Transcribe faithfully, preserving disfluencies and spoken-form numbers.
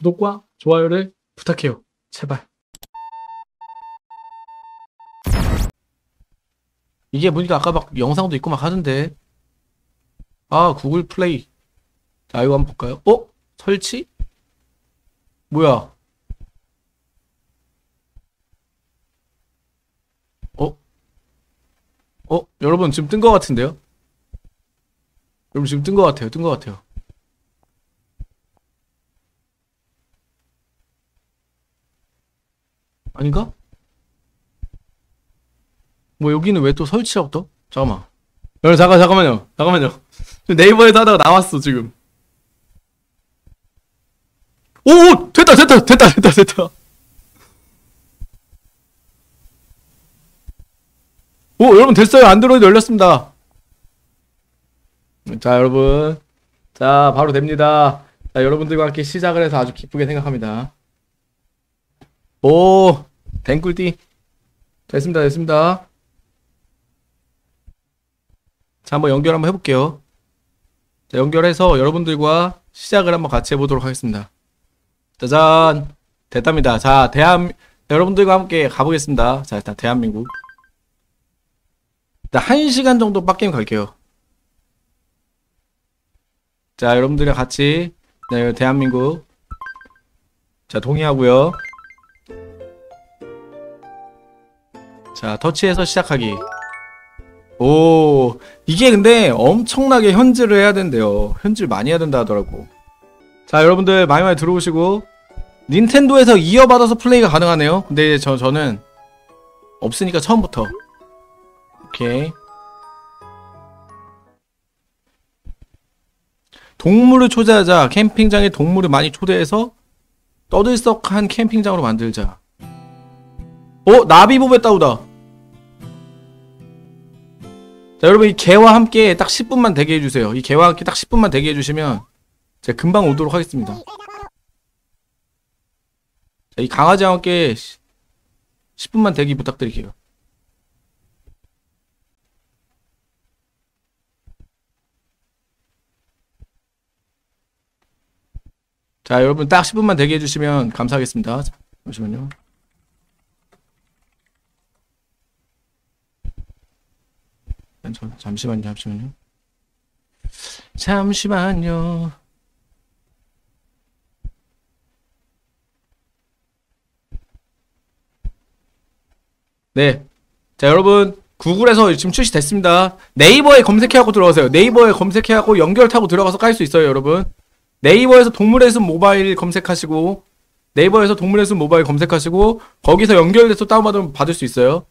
구독과 좋아요를 부탁해요. 제발. 이게 보니까 아까 막 영상도 있고 막 하던데. 아, 구글 플레이. 자, 이거 한번 볼까요? 어? 설치? 뭐야? 어? 어? 여러분 지금 뜬 거 같은데요? 여러분 지금 뜬 거 같아요. 뜬 거 같아요. 아닌가? 뭐 여기는 왜 또 설치하고 떠? 잠깐만. 여러분 잠깐 잠깐만요. 잠깐만요. 네이버에서 하다가 나왔어 지금. 오! 오! 됐다 됐다 됐다 됐다 됐다. 오, 여러분 됐어요. 안드로이드 열렸습니다. 자, 여러분. 자, 바로 됩니다. 자, 여러분들과 함께 시작을 해서 아주 기쁘게 생각합니다. 오, 댕꿀띠. 됐습니다, 됐습니다. 자, 한번 연결 한번 해볼게요. 자, 연결해서 여러분들과 시작을 한번 같이 해보도록 하겠습니다. 짜잔. 됐답니다. 자, 대한, 여러분들과 함께 가보겠습니다. 자, 일단 대한민국. 일단 한 시간 정도 빡게임 갈게요. 자, 여러분들이랑 같이, 네, 대한민국. 자, 동의하고요. 자, 터치해서 시작하기. 오, 이게 근데 엄청나게 현질을 해야 된대요. 현질 많이 해야 된다 하더라고. 자, 여러분들 많이 많이 들어오시고. 닌텐도에서 이어받아서 플레이가 가능하네요. 근데 저, 저는 없으니까 처음부터. 오케이. 동물을 초대하자. 캠핑장에 동물을 많이 초대해서 떠들썩한 캠핑장으로 만들자. 어? 나비보배 따우다. 자, 여러분 이 개와 함께 딱 십 분만 대기 해주세요. 이 개와 함께 딱 십 분만 대기 해주시면 제가 금방 오도록 하겠습니다. 자, 이 강아지와 함께 십 분만 대기 부탁드릴게요. 자, 여러분 딱 십 분만 대기 해주시면 감사하겠습니다. 자, 잠시만요. 잠시만요, 잠시만요. 잠시만요. 네. 자, 여러분, 구글에서 지금 출시됐습니다. 네이버에 검색해갖고 들어가세요. 네이버에 검색해갖고 연결 타고 들어가서 깔 수 있어요, 여러분. 네이버에서 동물의 숲 모바일 검색하시고, 네이버에서 동물의 숲 모바일 검색하시고, 거기서 연결돼서 다운받으면 받을 수 있어요.